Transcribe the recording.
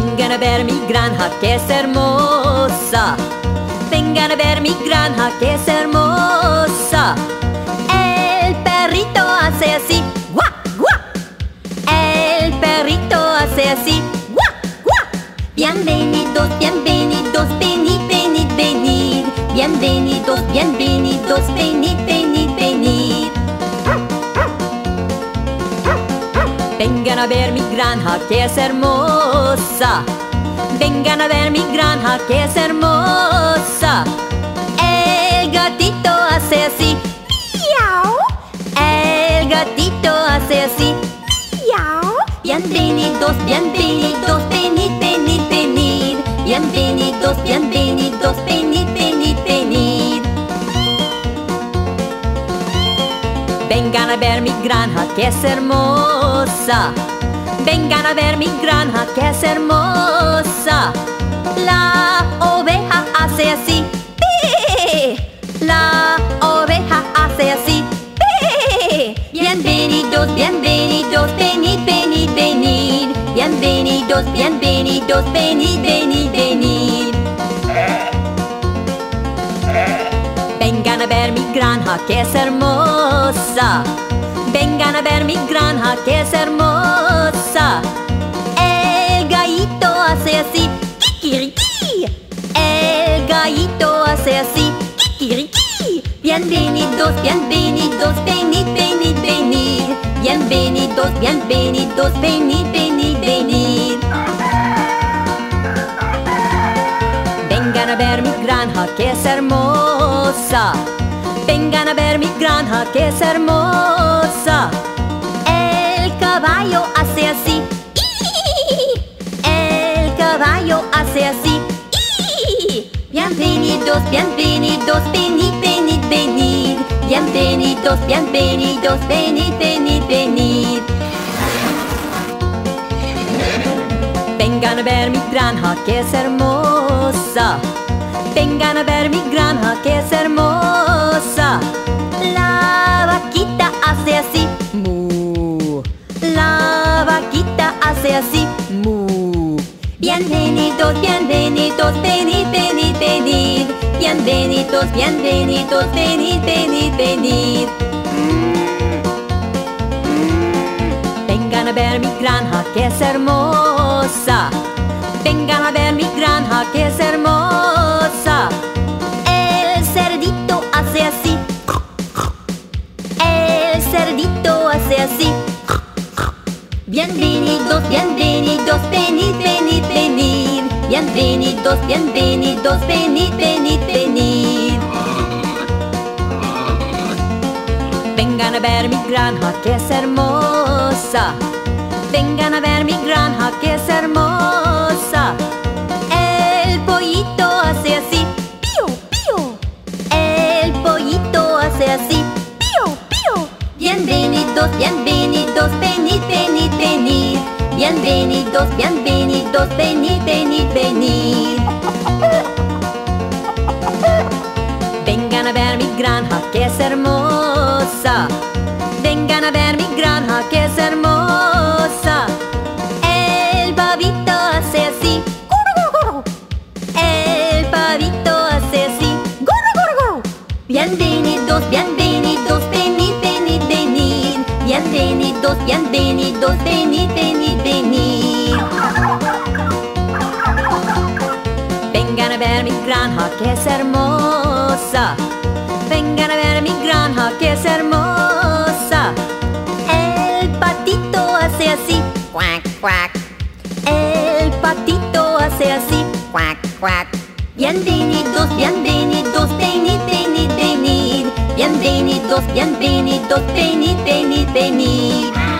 Vengan a ver mi granja que es hermosa. Vengan a ver mi granja que es hermosa. El perrito hace así, guau, guau. El perrito hace así, guau, guau. Bienvenidos, bienvenidos, venid, venid, venid. Bienvenidos, bienvenidos, venid, venid, venid. Vengan a ver mi granja que es hermosa. Vengan a ver mi granja que es hermosa. El gatito hace así, miau. El gatito hace así, miau. Bienvenidos, bienvenidos, venid, venid, venid. Bienvenidos, bienvenidos, venid, venid, venid. Vengan a ver mi granja que es hermosa. Vengan a ver mi granja que es hermosa. La oveja hace así, ¡pi! La oveja hace así, ¡pi! Bienvenidos, bienvenidos, venid, venid, venid. Bienvenidos, bienvenidos, venid, venid, venid. Vengan a ver mi granja que es hermosa. Vengan a ver mi granja que es hermosa. El gallito hace así, kikiriki. El gallito hace así, kikiriki. Bienvenidos, bienvenidos, venid, venid, venid. Bienvenidos, bienvenidos, venid, venid, venid. Vengan a ver mi granja que es hermosa. Vengan a ver mi granja que es hermosa. El caballo hace así, el caballo hace así. Bienvenidos, bienvenidos, venid, venid, venid. Bienvenidos, bienvenidos, venid, venid, venid. Vengan a ver mi granja que es hermosa. Vengan a ver mi granja que es hermosa. La vaquita hace así, mu. La vaquita hace así, mu. Bienvenidos, bienvenidos, venid, venid, venid. Bienvenidos, bienvenidos, venid, venid, venid. Vengan a ver mi granja que es hermosa. Vengan a ver mi granja que es hermosa. El cerdito hace así, el cerdito hace así. Bienvenidos, bienvenidos, venid, venid, venid. Bienvenidos, bienvenidos, venid, venid, venid. Vengan a ver mi granja que es hermosa. Vengan a ver mi granja que es hermosa. El pollito hace así, pío, pío. El pollito hace así, pío, pío. Bienvenidos, bienvenidos, venid, venid, venid. Bienvenidos, bienvenidos, venid, venid, venid. Vengan a ver mi granja que es hermosa. Vengan a ver mi granja que es hermosa. El pavito hace así, guru, guru, guru. El pavito hace así, guru, guru, guru. Bienvenidos, bienvenidos, venid, venid, venid. Bienvenidos, bienvenidos, venid, venid, venid. Vengan a ver mi granja que es hermosa. Vengan a ver mi granja que es hermosa. El patito hace así, Quack, quack, el patito hace así, quack, quack. bienvenidos, bienvenidos, venid, venid, venid. Bienvenidos, bienvenidos, venid, venid, venid.